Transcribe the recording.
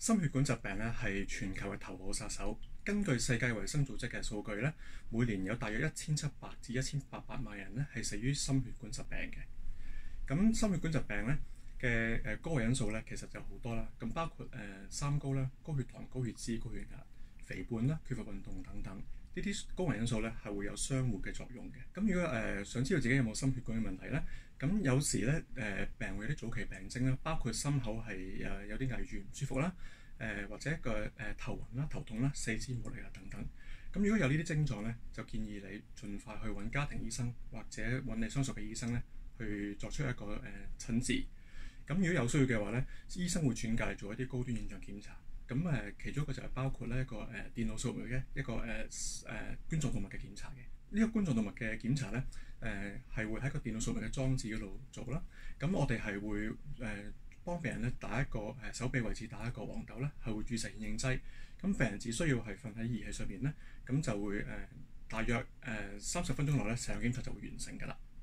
心血管疾病咧係全球嘅頭號殺手。根據世界衛生組織嘅數據咧，每年有大約1700至1800萬人咧係死於心血管疾病嘅。咁心血管疾病咧嘅高危因素咧其實就好多啦。咁包括三高啦、高血糖、高血脂、高血壓、肥胖啦、缺乏運動等等。呢啲高危因素咧係會有相互嘅作用嘅。咁如果想知道自己有冇心血管嘅問題咧，咁有時咧病會有啲早期病徵啦，包括心口係有啲危住唔舒服啦，或者個頭暈啦、頭痛啦、四肢無力啊等等。咁如果有呢啲症狀咧，就建議你盡快去揾家庭醫生或者揾你相熟嘅醫生咧，去作出一個診治。咁如果有需要嘅話咧，醫生會轉介做一啲高端影像檢查。咁其中一個就係包括咧一個電腦掃描嘅一個冠狀動脈嘅檢查嘅。呢個冠狀動脈嘅檢查咧係會喺個電腦掃描嘅裝置嗰度做啦。咁我哋係會幫病人咧打一個手臂位置打一個黃豆咧，係會注射顯影劑。咁病人只需要係瞓喺儀器上面咧，咁就會大約30分鐘內咧成個檢查就會完成㗎啦。